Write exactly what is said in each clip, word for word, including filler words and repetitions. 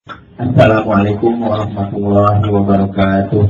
Assalamualaikum warahmatullahi wabarakatuh.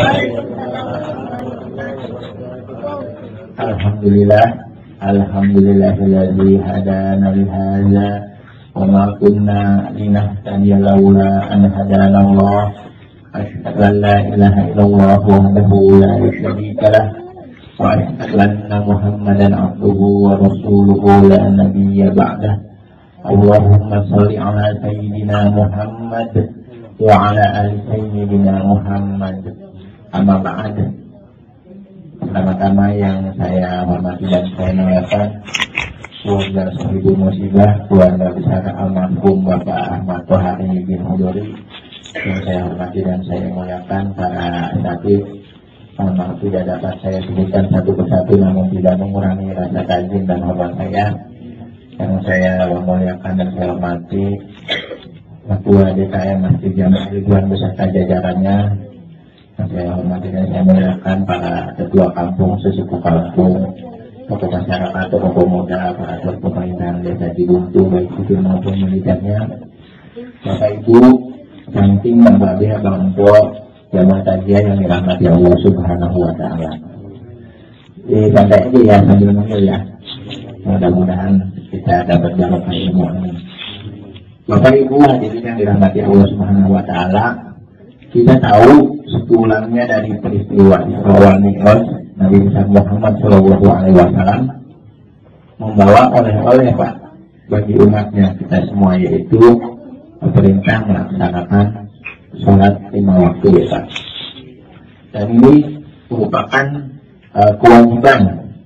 Alhamdulillah, alhamdulillahilladzi hadana li hadza wa ma kunna linahtadiya laula an hadana Allah. Asyhadu an la ilaha illallah wahdahu la syarika lah wa asyhadu anna Muhammadan abduhu wa rasuluhu la nabiyya ba'dah. Allahumma sholli ala sayyidina Muhammad wa ala ali sayyidina Muhammad. Amma ba'd. Pertama-tama yang saya hormati dan saya muliakan keluarga Sahibul Musibah, keluarga besar almarhum Bapak Ahmad Thohari bin Hudori, yang saya hormati dan saya muliakan para asatidz. Maaf tidak dapat saya sebutkan satu persatu, namun tidak mengurangi rasa takzim dan hormat saya. Yang saya muliakan dan saya hormati Ketua D K M Masjid Jami' Ridwan beserta jajarannya. Yang saya hormati dan saya muliakan para ketua kampung, sesuku kampung, tokoh masyarakat, tokoh pemuda, para tokoh pemerintahan desa Cibuntu, baik sipil maupun militernya, Bapak Ibu, Canting, Bang Babe, Bang Empo, jamaah takziah yang dirahmati Allah Subhanahu wa Ta'ala. Di santai aja ya sambil menunggu ya. Mudah-mudahan kita dapat barokah ilmu ini. Bapak Ibu hadirin yang dirahmati Allah Subhanahu wa Ta'ala, kita tahu sepulangnya dari peristiwa Isra wal Mi'raj, Nabi besar Muhammad Shallallahu Alaihi Wasallam membawa oleh-oleh Pak bagi umatnya kita semua, yaitu perintah melaksanakan sholat lima waktu ya Pak. Dan ini merupakan uh, kewajiban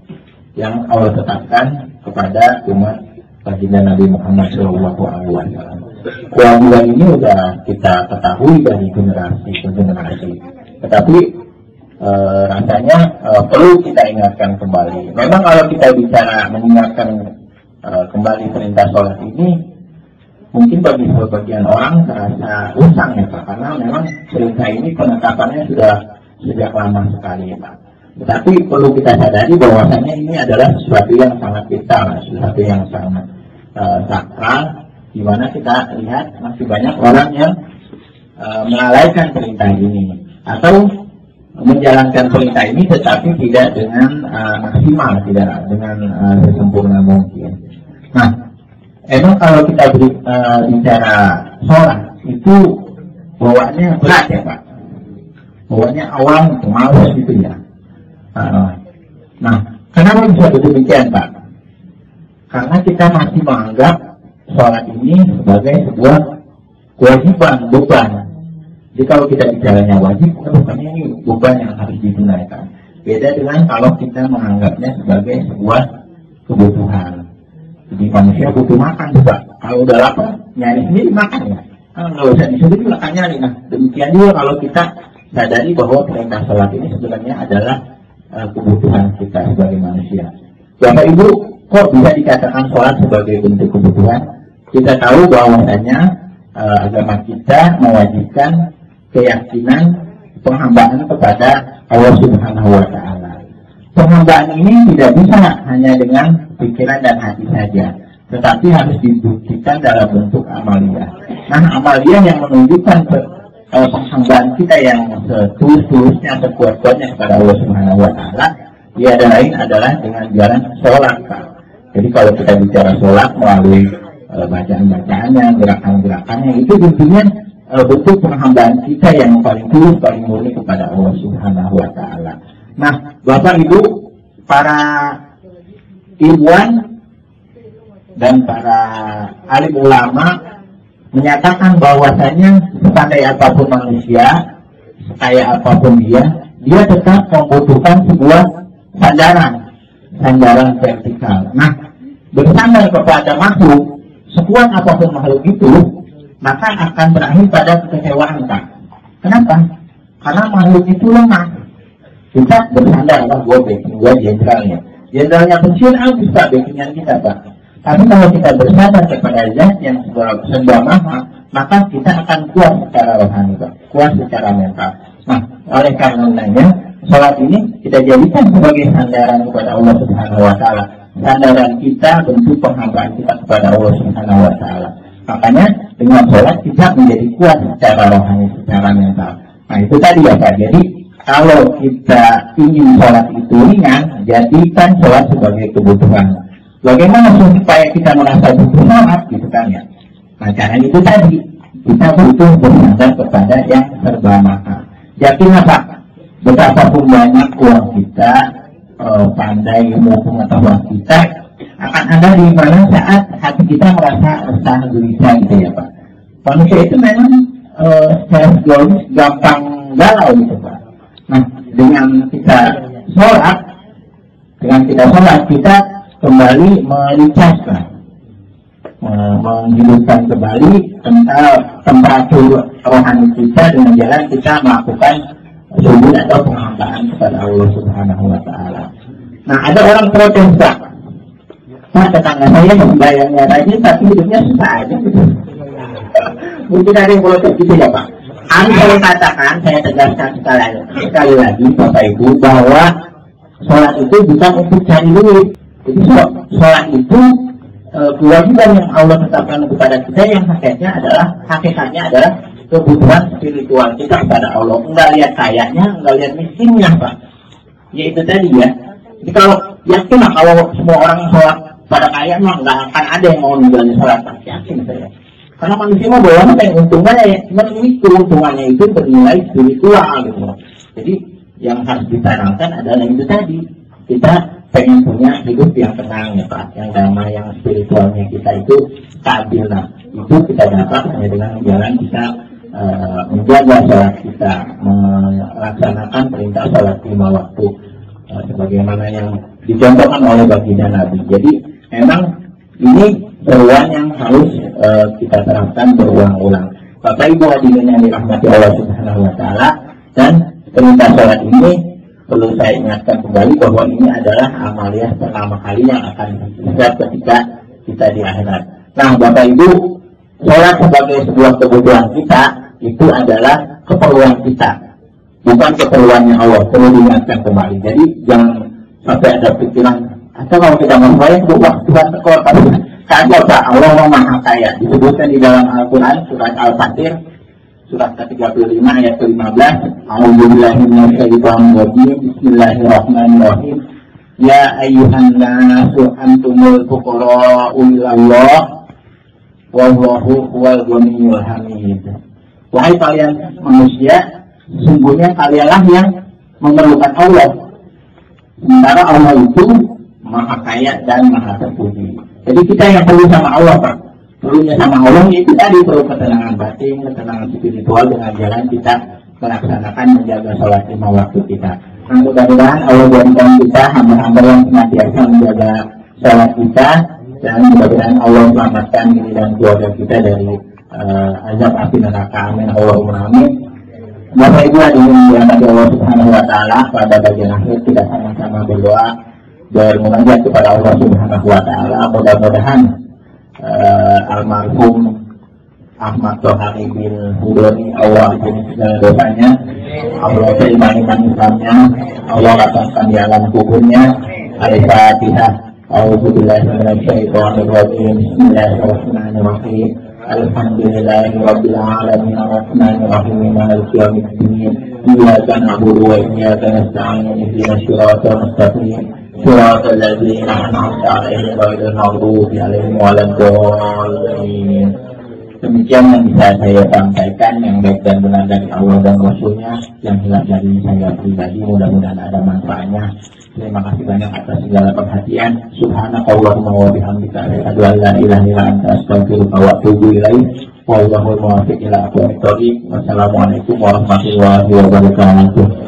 yang Allah tetapkan kepada umat baginda Nabi Muhammad Shallallahu Alaihi Wasallam. Kewajiban ini sudah kita ketahui dari generasi ke generasi, tetapi e, rasanya e, perlu kita ingatkan kembali. Memang kalau kita bicara mengingatkan e, kembali perintah sholat ini, mungkin bagi sebagian orang terasa usang ya Pak, karena memang perintah ini penetapannya sudah sejak lama sekali ya Pak. Tetapi perlu kita sadari bahwasanya ini adalah sesuatu yang sangat vital, sesuatu yang sangat e, sakral, di mana kita lihat masih banyak orang yang uh, melalaikan perintah ini atau menjalankan perintah ini tetapi tidak dengan uh, maksimal, tidak dengan uh, sesempurna mungkin. Nah, emang kalau kita beri, uh, bicara sholat itu bawaannya berat ya Pak, bawaannya awam, malas gitu ya. Uh, nah, kenapa bisa demikian Pak? Karena kita masih menganggap sholat ini sebagai sebuah kewajiban, beban. Jadi kalau kita bicaranya wajib, bukannya ini beban yang harus ditunaikan. Beda dengan kalau kita menganggapnya sebagai sebuah kebutuhan. Jadi manusia butuh makan juga. Kalau udah lapar, nyari sendiri makan ya. Kalau nggak usah disuruh juga akan nyari. Nah, demikian juga kalau kita sadari bahwa perintah sholat ini sebenarnya adalah uh, kebutuhan kita sebagai manusia. Bapak Ibu, kok bisa dikatakan sholat sebagai bentuk kebutuhan? Kita tahu bahwasanya uh, agama kita mewajibkan keyakinan penghambaan kepada Allah Subhanahu wa Ta'ala. Penghambaan ini tidak bisa hanya dengan pikiran dan hati saja, tetapi harus dibuktikan dalam bentuk amaliyah. Nah, amaliyah yang menunjukkan uh, penghambaan kita yang setulus-tulusnya, sekuat-kuatnya kepada Allah Subhanahu wa Ta'ala, tiada lain adalah dengan jalan sholat Pak. Jadi kalau kita bicara sholat melalui e, bacaan-bacaannya, gerakan-gerakannya, itu tentunya e, bentuk penghambaan kita yang paling tulus, paling murni kepada Allah Subhanahu wa Ta'ala. Nah, Bapak Ibu, para ilmuwan dan para alim ulama menyatakan bahwasanya sepandai apapun manusia, sekaya apapun dia, dia tetap membutuhkan sebuah sandaran, sandaran vertikal. Nah, bersandar kepada makhluk, sekuat apapun makhluk itu, maka akan berakhir pada kekecewaan Pak. Kenapa? Karena makhluk itu lemah. Kita bersandar, wah gue backing, gue jenderalnya. Jenderalnya pensiun, habis Pak backingan kita Pak. Tapi kalau kita bersandar kepada zat yang serba maha, maka kita akan kuat secara rohani Pak, kuat secara mental. Nah, oleh karenanya sholat ini kita jadikan sebagai sandaran kepada Allah Subhanahu wa Ta'ala. Sandaran kita, bentuk penghambaan kita kepada Allah Subhanahu wa Ta'ala. Makanya dengan sholat kita menjadi kuat secara rohani, secara mental. Nah itu tadi ya Pak. Jadi kalau kita ingin sholat itu ringan, jadikan sholat sebagai kebutuhan. Bagaimana supaya kita merasa butuh sholat gitu kan ya? Nah caranya itu tadi, kita butuh bersandar kepada yang serba mahal. Yakinlah Pak, betapapun banyak uang kita, eh, pandai ilmu pengetahuan kita, akan ada di mana saat hati kita merasa resah gelisah gitu ya Pak. Manusia itu memang eh, secara psikologis gampang galau gitu Pak. Nah dengan kita sholat, dengan kita sholat kita kembali melicas Pak, menghidupkan kembali temperatur rohani kita dengan jalan kita melakukan sujud atau penghambaan kepada Allah Subhanahu Wa Taala. Nah ada orang protes Pak, Pak tetangga saya membayarnya rajin tapi hidupnya susah aja gitu. Mungkin ada yang protes gitu ya Pak. Kami saya katakan, saya tegaskan sekali, sekali lagi Bapak Ibu bahwa sholat itu bukan untuk cari duit. Jadi sholat itu e, kewajiban yang Allah tetapkan kepada kita yang hakikatnya adalah hakikatnya adalah kebutuhan spiritual kita kepada Allah. Enggak lihat kayanya, enggak lihat miskinnya Pak. Ya itu tadi ya. Jadi kalau yakin lah kalau semua orang sholat pada kaya mah nggak akan ada yang mau menjalani sholat Pak. Yakin saya. Karena manusia mau bawa apa yang untungnya ya, cuma ini keuntungannya itu bernilai spiritual gitu. Jadi yang harus ditanamkan adalah itu tadi, kita pengen punya hidup yang tenang ya Pak, yang damai, yang spiritualnya kita itu stabil. Nah itu kita dapat hanya dengan jalan kita uh, menjaga sholat kita, melaksanakan perintah sholat lima waktu uh, sebagaimana yang dicontohkan oleh baginda Nabi. Jadi memang ini seruan yang harus uh, kita terapkan berulang-ulang. Bapak Ibu hadirin yang dirahmati Allah Subhanahu Wa Taala, dan perintah sholat ini perlu saya ingatkan kembali bahwa ini adalah amaliyah pertama kali yang akan terjadi ketika kita di akhirat. Nah Bapak Ibu, sholat sebagai sebuah kebutuhan kita itu adalah keperluan kita, bukan keperluannya Allah. Perlu diingatkan kembali. Jadi jangan sampai ada pikiran atau kalau kita mau bayar buat Tuhan tekor, karena Allah Maha Kaya. Disebutkan di dalam Al-Quran surat Al-Fatir surat ke tiga puluh lima ayat ke lima belas. A'udzubillahi minasyaitonir rajim. Bismillahirrahmanirrahim. Ya ayyuhan nasu antumul fuqara'u ilallah wallahu huwal ghaniyyul hamid. Wahai kalian manusia, sungguhnya kalianlah yang memerlukan Allah. Sementara Allah itu Maha Kaya dan Maha Terpuji. Jadi kita yang perlu sama Allah Pak. Perlunya sama Allah itu tadi, perlu ketenangan batin, ketenangan spiritual dengan jalan kita melaksanakan menjaga sholat lima waktu kita. Nah, mudah-mudahan Allah jadikan kita hamba-hamba yang senantiasa menjaga sholat kita, dan mudah-mudahan Allah selamatkan diri dan keluarga kita dari uh, azab api neraka. Amin Allahumma amin. Bapak Ibu hadirin yang dirahmati Allah Subhanahu Wa Taala, pada bagian akhir kita sama-sama berdoa bermunajat kepada Allah Subhanahu Wa Taala. Mudah-mudahan uh, almarhum Ahmad Tohari bin Hudori Allah ampuni segala dosanya, Allah terima iman Islamnya, Allah lapangkan di alam kuburnya. Al-Fatihah. A'udzubillahi minasyaitonir rajim. Bismillahirrahmanirrahim. Alhamdulillahirabbil alamin arrahmanir rahim maliki yaumiddin. Iyyaka na'budu wa iyyaka nasta'in. Ihdinas siratal mustaqim. Siratal ladzina an'amta 'alaihim ghairil maghdubi 'alaihim waladdallin. Demikian yang bisa saya sampaikan, yang baik dan benar dari Allah dan Rasulnya, yang hilang dari saya pribadi, mudah-mudahan ada manfaatnya. Terima kasih banyak atas segala perhatian. Subhanakallahumma wa bihamdika asyhadu an la ilaha illa anta astaghfiruka wa atubu ilaik. Wallahul muwaffiq ila aqwamit thoriq. Wassalamualaikum warahmatullahi wabarakatuh.